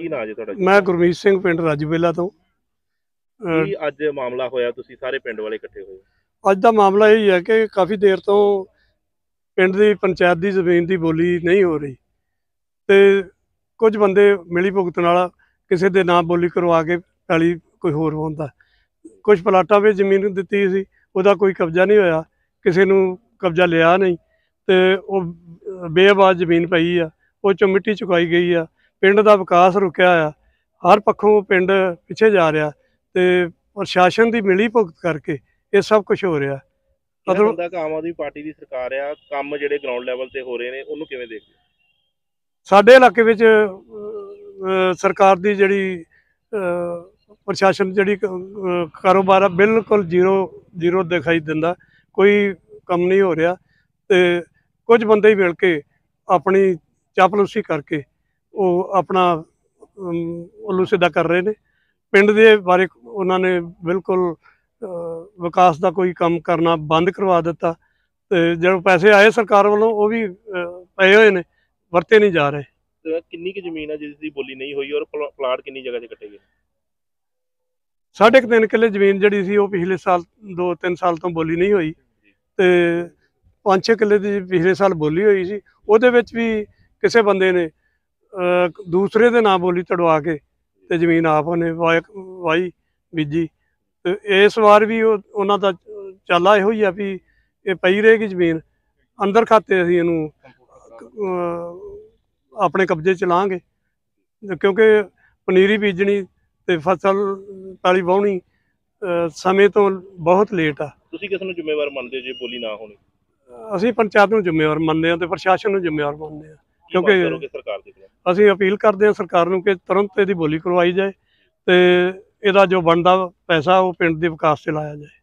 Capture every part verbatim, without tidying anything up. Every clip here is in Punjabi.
ਕੀ ਨਾਂ ਜੀ ਤੁਹਾਡਾ? मैं गुरमीत सिंह पिंड राजूबेला तो। ਕੀ ਅੱਜ ਮਾਮਲਾ ਹੋਇਆ, ਤੁਸੀਂ ਸਾਰੇ ਪਿੰਡ ਵਾਲੇ ਇਕੱਠੇ ਹੋਏ? ਅੱਜ ਦਾ ਮਾਮਲਾ ਇਹ ਹੈ ਕਿ ਕਾਫੀ ਦੇਰ ਤੋਂ ਪਿੰਡ ਦੀ ਪੰਚਾਇਤ ਦੀ ਜ਼ਮੀਨ ਦੀ ਬੋਲੀ ਨਹੀਂ ਹੋ ਰਹੀ ਤੇ ਕੁਝ ਬੰਦੇ ਮਿਲੀ ਭੁਗਤ ਨਾਲ ਕਿਸੇ ਦੇ ਨਾਂ ਬੋਲੀ ਕਰਵਾ ਕੇ ਪੈਲੀ ਕੋਈ ਹੋਰ ਹੁੰਦਾ। ਕੁਝ ਪਲਾਟਾਂ ਵਿੱਚ ਜ਼ਮੀਨ ਦਿੱਤੀ ਸੀ, ਉਹਦਾ ਕੋਈ ਕਬਜ਼ਾ ਨਹੀਂ ਹੋਇਆ, ਕਿਸੇ ਨੂੰ ਕਬਜ਼ਾ ਲਿਆ ਨਹੀਂ ਤੇ ਉਹ ਬੇਆਬਾਦ ਜ਼ਮੀਨ ਪਈ ਆ, ਉਹ 'ਚੋਂ ਮਿੱਟੀ ਚੁਕਾਈ ਗਈ ਆ। ਪਿੰਡ ਦਾ ਵਿਕਾਸ ਰੁਕਿਆ ਆ, ਹਰ ਪੱਖੋਂ ਪਿੰਡ ਪਿੱਛੇ ਜਾ ਰਿਹਾ ਤੇ ਪ੍ਰਸ਼ਾਸਨ ਦੀ ਮਿਲੀ ਭੁਗਤ ਕਰਕੇ ਇਹ ਸਭ ਕੁਝ ਹੋ ਰਿਹਾ। ਮਤਲਬ ਆਮ ਆਦਮੀ ਪਾਰਟੀ ਦੀ ਸਰਕਾਰ ਆ, ਕੰਮ ਜਿਹੜੇ ਗਰਾਊਂਡ ਲੈਵਲ ਤੇ ਹੋ ਰਹੇ ਨੇ ਉਹਨੂੰ ਕਿਵੇਂ ਦੇਖਦੇ? ਸਾਡੇ ਇਲਾਕੇ ਵਿੱਚ ਸਰਕਾਰ ਦੀ ਜਿਹੜੀ ਪ੍ਰਸ਼ਾਸਨ ਜਿਹੜੀ ਕਾਰੋਬਾਰ ਆ ਬਿਲਕੁਲ ਜ਼ੀਰੋ ਜ਼ੀਰੋ ਦਿਖਾਈ ਦਿੰਦਾ, ਕੋਈ ਕੰਮ ਨਹੀਂ ਹੋ ਰਿਹਾ ਤੇ ਕੁਝ ਬੰਦੇ ਹੀ ਮਿਲ ਕੇ ਆਪਣੀ ਚਾਪਲੂਸੀ ਕਰਕੇ ਉਹ ਆਪਣਾ ਉੱਲੂ ਸਿੱਧਾ ਕਰ ਰਹੇ ਨੇ। ਪਿੰਡ ਦੇ ਬਾਰੇ ਉਹਨਾਂ ਨੇ ਬਿਲਕੁਲ ਵਿਕਾਸ ਦਾ ਕੋਈ ਕੰਮ ਕਰਨਾ ਬੰਦ ਕਰਵਾ ਦਿੱਤਾ ਤੇ ਜਿਹੜੇ ਪੈਸੇ ਆਏ ਸਰਕਾਰ ਵੱਲੋਂ ਉਹ ਵੀ ਪਏ ਹੋਏ ਨੇ, ਵਰਤੇ ਨਹੀਂ ਜਾ ਰਹੇ। ਕਿੰਨੀ ਕੁ ਜ਼ਮੀਨ ਆ ਜਿਸ ਦੀ ਬੋਲੀ ਨਹੀਂ ਹੋਈ ਔਰ ਪਲਾਟ ਕਿੰਨੀ ਜਗ੍ਹਾ 'ਤੇ ਕੱਟੇ ਗਏ? ਸਾਢੇ ਕੁ ਤਿੰਨ ਕਿੱਲੇ ਜ਼ਮੀਨ ਜਿਹੜੀ ਸੀ ਉਹ ਪਿਛਲੇ ਸਾਲ ਦੋ ਤਿੰਨ ਸਾਲ ਤੋਂ ਬੋਲੀ ਨਹੀਂ ਹੋਈ ਤੇ ਪੰਜ ਛੇ ਕਿੱਲੇ ਦੀ ਪਿਛਲੇ ਸਾਲ ਬੋਲੀ ਹੋਈ ਸੀ। ਉਹਦੇ ਵਿੱਚ ਵੀ ਕਿਸੇ ਬੰਦੇ ਨੇ ਦੂਸਰੇ ਦੇ ਨਾਂ ਬੋਲੀ ਤੜਵਾ ਕੇ ਤੇ ਜ਼ਮੀਨ ਆਪ ਉਹਨੇ ਵਾਈ ਬੀਜੀ ਤੇ ਇਸ ਵਾਰ ਵੀ ਉਹ ਉਹਨਾਂ ਦਾ ਚਾਲਾ ਇਹੋ ਹੀ ਆ ਵੀ ਇਹ ਪਈ ਰਹੇਗੀ ਜ਼ਮੀਨ ਅੰਦਰ ਖਾਤੇ, ਅਸੀਂ ਇਹਨੂੰ ਆਪਣੇ ਕਬਜ਼ੇ 'ਚ ਲਾਂਗੇ ਕਿਉਂਕਿ ਪਨੀਰੀ ਬੀਜਣੀ ਤੇ ਫਸਲ ਪੈਲੀ ਵਾਹੁਣੀ ਸਮੇਂ ਤੋਂ ਬਹੁਤ ਲੇਟ ਆ। ਤੁਸੀਂ ਕਿਸ ਨੂੰ ਜ਼ਿੰਮੇਵਾਰ ਮੰਨਦੇ ਜੇ ਬੋਲੀ ਨਾ ਹੋਣੀ? ਅਸੀਂ ਪੰਚਾਇਤ ਨੂੰ ਜ਼ਿੰਮੇਵਾਰ ਮੰਨਦੇ ਹਾਂ ਤੇ ਪ੍ਰਸ਼ਾਸਨ ਨੂੰ ਜ਼ਿੰਮੇਵਾਰ ਮੰਨਦੇ ਹਾਂ, ਕਿਉਂਕਿ ਸਰਕਾਰ ਦੇ ਅਸੀਂ ਅਪੀਲ ਕਰਦੇ ਹਾਂ ਸਰਕਾਰ ਨੂੰ ਕਿ ਤੁਰੰਤ ਇਹਦੀ ਬੋਲੀ ਕਰਵਾਈ ਜਾਏ ਤੇ ਇਹਦਾ ਜੋ ਬਣਦਾ ਪੈਸਾ ਉਹ ਪਿੰਡ ਦੇ ਵਿਕਾਸ 'ਚ ਲਾਇਆ ਜਾਏ।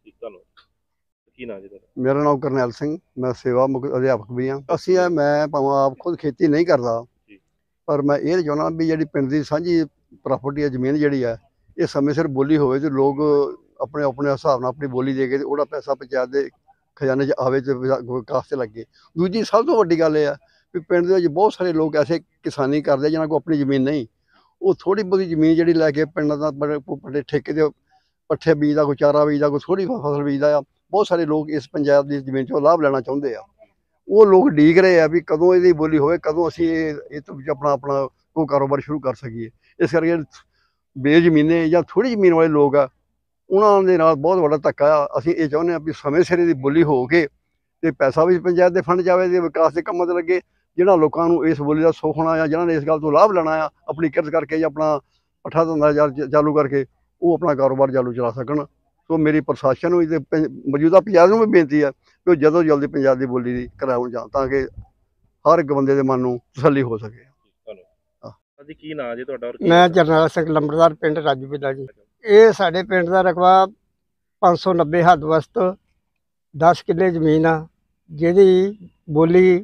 ਕੀ ਨਾਂ ਜੀ ਤੁਹਾਡਾ? ਮੇਰਾ ਨਾਮ ਕਰਨੈਲ ਸਿੰਘ, ਮੈਂ ਸੇਵਾ ਮੁਖ ਅਧਿਆਪਕ ਵੀ ਹਾਂ। ਅਸੀਂ ਆ ਮੈਂ ਭਾਵੇਂ ਆਪ ਖੁਦ ਖੇਤੀ ਨਹੀਂ ਕਰਦਾ ਪਰ ਮੈਂ ਇਹ ਚਾਹੁੰਦਾ ਵੀ ਜਿਹੜੀ ਪਿੰਡ ਦੀ ਸਾਂਝੀ ਪ੍ਰਾਪਰਟੀ ਹੈ, ਜ਼ਮੀਨ ਜਿਹੜੀ ਹੈ, ਇਹ ਸਮੇਂ ਸਿਰ ਬੋਲੀ ਹੋਵੇ ਤੇ ਲੋਕ ਆਪਣੇ ਆਪਣੇ ਹਿਸਾਬ ਨਾਲ ਆਪਣੀ ਬੋਲੀ ਦੇ ਕੇ ਤੇ ਉਹਦਾ ਪੈਸਾ ਪੰਚਾਇਤ ਦੇ ਖਜ਼ਾਨੇ 'ਚ ਆਵੇ ਤੇ ਵਿਕਾਸ 'ਤੇ ਲੱਗੇ। ਦੂਜੀ ਸਭ ਤੋਂ ਵੱਡੀ ਗੱਲ ਇਹ ਆ ਵੀ ਪਿੰਡ ਦੇ ਵਿੱਚ ਬਹੁਤ ਸਾਰੇ ਲੋਕ ਐਸੇ ਕਿਸਾਨੀ ਕਰਦੇ ਜਿਹਨਾਂ ਕੋਲ ਆਪਣੀ ਜ਼ਮੀਨ ਨਹੀਂ, ਉਹ ਥੋੜ੍ਹੀ ਬਹੁਤੀ ਜ਼ਮੀਨ ਜਿਹੜੀ ਲੈ ਕੇ ਪਿੰਡਾਂ ਦਾ ਬੜੇ ਠੇਕੇ ਦੇ ਪੱਠੇ ਬੀਜਦਾ, ਕੋਈ ਚਾਰਾ ਬੀਜਦਾ, ਕੋਈ ਥੋੜ੍ਹੀ ਫਸਲ ਬੀਜਦਾ ਆ। ਬਹੁਤ ਸਾਰੇ ਲੋਕ ਇਸ ਪੰਜਾਬ ਦੀ ਜ਼ਮੀਨ 'ਚੋਂ ਲਾਭ ਲੈਣਾ ਚਾਹੁੰਦੇ ਆ। ਉਹ ਲੋਕ ਉਡੀਕ ਰਹੇ ਆ ਵੀ ਕਦੋਂ ਇਹਦੀ ਬੋਲੀ ਹੋਵੇ, ਕਦੋਂ ਅਸੀਂ ਇਹ ਇਹ ਤੋਂ ਵਿੱਚ ਆਪਣਾ ਆਪਣਾ ਕੋਈ ਕਾਰੋਬਾਰ ਸ਼ੁਰੂ ਕਰ ਸਕੀਏ। ਇਸ ਕਰਕੇ ਬੇਜ਼ਮੀਨੇ ਜਾਂ ਥੋੜ੍ਹੀ ਜ਼ਮੀਨ ਵਾਲੇ ਲੋਕ ਆ, ਉਹਨਾਂ ਦੇ ਨਾਲ ਬਹੁਤ ਵੱਡਾ ਧੱਕਾ ਆ। ਅਸੀਂ ਇਹ ਚਾਹੁੰਦੇ ਹਾਂ ਵੀ ਸਮੇਂ ਸਿਰ ਦੀ ਬੋਲੀ ਹੋ ਕੇ ਤੇ ਪੈਸਾ ਵੀ ਪੰਚਾਇਤ ਦੇ ਫੰਡ ਜਾਵੇ ਤੇ ਵਿਕਾਸ ਦੇ ਕੰਮਾਂ 'ਤੇ ਲੱਗੇ। ਜਿਹਨਾਂ ਲੋਕਾਂ ਨੂੰ ਇਸ ਬੋਲੀ ਦਾ ਸੁੱਖ ਹੋਣਾ ਆ, ਜਿਹਨਾਂ ਨੇ ਇਸ ਗੱਲ ਤੋਂ ਲਾਭ ਲੈਣਾ ਆ, ਆਪਣੀ ਕਿਰਤ ਕਰਕੇ ਜਾਂ ਆਪਣਾ ਪੱਠਾ ਧੰਦਾ ਚਾਲੂ ਕਰਕੇ ਉਹ ਆਪਣਾ ਕਾਰੋਬਾਰ ਚਾਲੂ ਚਲਾ ਸਕਣ। ਸੋ ਮੇਰੀ ਪ੍ਰਸ਼ਾਸਨ ਨੂੰ ਅਤੇ ਮੌਜੂਦਾ ਪੰਜਾਬ ਨੂੰ ਵੀ ਬੇਨਤੀ ਹੈ ਕਿ ਉਹ ਜਦੋਂ ਜਲਦੀ ਪੰਜਾਬ ਦੀ ਬੋਲੀ ਦੀ ਕਰਾਉਣ ਜਾਣ ਤਾਂ ਕਿ ਹਰ ਇੱਕ ਬੰਦੇ ਦੇ ਮਨ ਨੂੰ ਤਸੱਲੀ ਹੋ ਸਕੇ। ਹਾਂਜੀ, ਕੀ ਨਾਂ ਜੀ ਤੁਹਾਡਾ? ਮੈਂ ਜਰਨੈਲ ਸਿੰਘ ਲੰਬੜਦਾਰ, ਪਿੰਡ ਰਾਜੂਬੇਲਾ ਜੀ। ਇਹ ਸਾਡੇ ਪਿੰਡ ਦਾ ਰਕਬਾ ਪੰਜ ਸੌ ਨੱਬੇ ਹੱਦ ਵਸਤ ਦਸ ਕਿੱਲੇ ਜ਼ਮੀਨ ਆ, ਜਿਹਦੀ ਬੋਲੀ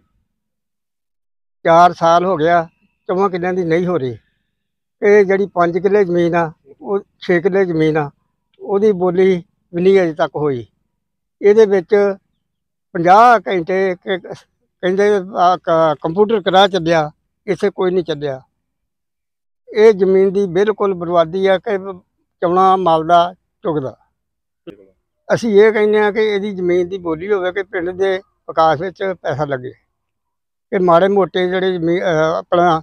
ਚਾਰ ਸਾਲ ਹੋ ਗਿਆ ਚੌਵਾਂ ਕਿੱਲਿਆਂ ਦੀ ਨਹੀਂ ਹੋ ਰਹੀ। ਇਹ ਜਿਹੜੀ ਪੰਜ ਕਿੱਲੇ ਜ਼ਮੀਨ ਆ, ਉਹ ਛੇ ਕਿੱਲੇ ਜ਼ਮੀਨ ਆ, ਉਹਦੀ ਬੋਲੀ ਵੀ ਨਹੀਂ ਅਜੇ ਤੱਕ ਹੋਈ। ਇਹਦੇ ਵਿੱਚ ਪੰਜਾਹ ਘੰਟੇ ਕਹਿੰਦੇ ਕੰਪਿਊਟਰ ਕਰਾ ਚੱਲਿਆ, ਇੱਥੇ ਕੋਈ ਨਹੀਂ ਚੱਲਿਆ। ਇਹ ਜ਼ਮੀਨ ਦੀ ਬਿਲਕੁਲ ਬਰਬਾਦੀ ਆ ਕਿ ਚੌਣਾ ਮਾਲਦਾ ਚੁਗਦਾ। ਅਸੀਂ ਇਹ ਕਹਿੰਦੇ ਹਾਂ ਕਿ ਇਹਦੀ ਜ਼ਮੀਨ ਦੀ ਬੋਲੀ ਹੋਵੇ ਕਿ ਪਿੰਡ ਦੇ ਵਿਕਾਸ ਵਿੱਚ ਪੈਸਾ ਲੱਗੇ, ਕਿ ਮਾੜੇ ਮੋਟੇ ਜਿਹੜੇ ਜ਼ਮੀਨ ਆਪਣਾ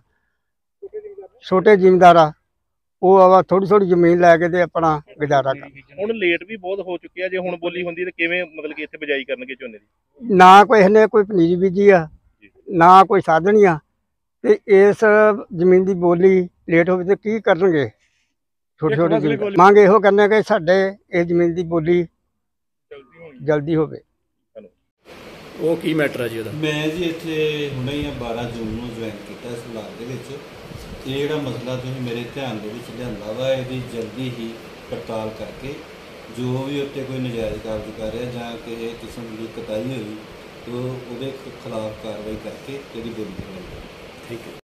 ਛੋਟੇ ਜ਼ਿਮੀਂਦਾਰ ਆ ਉਹ ਆਵਾ ਥੋੜ੍ਹੀ ਥੋੜ੍ਹੀ ਜ਼ਮੀਨ ਲੈ ਕੇ ਤੇ ਆਪਣਾ ਗੁਜ਼ਾਰਾ ਕਰ। ਹੁਣ ਲੇਟ ਵੀ ਬਹੁਤ ਹੋ ਚੁੱਕਿਆ, ਜੇ ਹੁਣ ਬੋਲੀ ਹੁੰਦੀ ਤਾਂ ਕਿਵੇਂ ਮਤਲਬ ਕਿ ਇੱਥੇ ਬਿਜਾਈ ਕਰਨਗੇ ਝੋਨੇ ਦੀ? ਨਾ ਕੋਈ ਇਹਨੇ ਕੋਈ ਪਨੀਰੀ ਬੀਜੀ ਆ, ਨਾ ਕੋਈ ਸਾਧਨ ਆ, ਤੇ ਇਸ ਜ਼ਮੀਨ ਦੀ ਬੋਲੀ ਲੇਟ ਹੋਵੇ ਤੇ ਕੀ ਕਰਨਗੇ ਛੋਟੇ ਛੋਟੇ? ਮੰਗ ਇਹੋ ਕਰਨੇ ਕਿ ਸਾਡੇ ਇਹ ਜ਼ਮੀਨ ਦੀ ਬੋਲੀ ਜਲਦੀ ਹੋਵੇ। ਉਹ ਕੀ ਮੈਟਰ ਹੈ ਜੀ ਉਹਦਾ? ਮੈਂ ਜੀ ਇੱਥੇ ਹੁਣੇ ਹੀ ਬਾਰਾਂ ਜੂਨ ਨੂੰ ਜੁਆਇਨ ਕੀਤਾ ਇਸ ਬਲਾਕ ਦੇ ਵਿੱਚ। ਇਹ ਜਿਹੜਾ ਮਸਲਾ ਤੁਸੀਂ ਮੇਰੇ ਧਿਆਨ ਦੇ ਵਿੱਚ ਲਿਆਂਦਾ ਵਾ, ਇਹਦੀ ਜਲਦੀ ਹੀ ਪੜਤਾਲ ਕਰਕੇ ਜੋ ਵੀ ਉੱਤੇ ਕੋਈ ਨਜਾਇਜ਼ ਕਾਰਜ ਕਰ ਰਿਹਾ ਜਾਂ ਕਿਸੇ ਕਿਸਮ ਦੀ ਕਤਾਈ ਹੋਈ ਤਾਂ ਉਹਦੇ ਖਿਲਾਫ ਕਾਰਵਾਈ ਕਰਕੇ ਇਹਦੀ ਬੋਲੀ ਕਰਵਾਈ। ਠੀਕ ਹੈ।